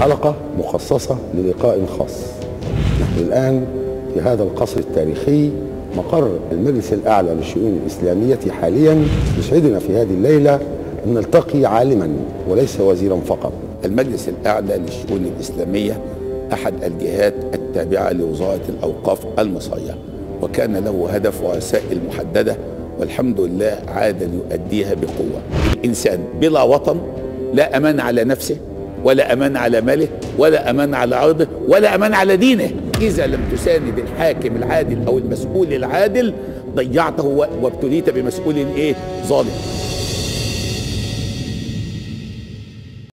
حلقة مخصصة للقاء خاص. نحن الآن في هذا القصر التاريخي مقر المجلس الأعلى للشؤون الإسلامية حاليا. يسعدنا في هذه الليلة أن نلتقي عالما وليس وزيرا فقط. المجلس الأعلى للشؤون الإسلامية أحد الجهات التابعة لوزارة الأوقاف المصرية، وكان له هدف ورسائل محددة، والحمد لله عاد يؤديها بقوة. الإنسان بلا وطن لا أمان على نفسه، ولا أمان على ماله، ولا أمان على عرضه، ولا أمان على دينه. إذا لم تساند الحاكم العادل أو المسؤول العادل ضيعته وابتليت بمسؤول ظالم.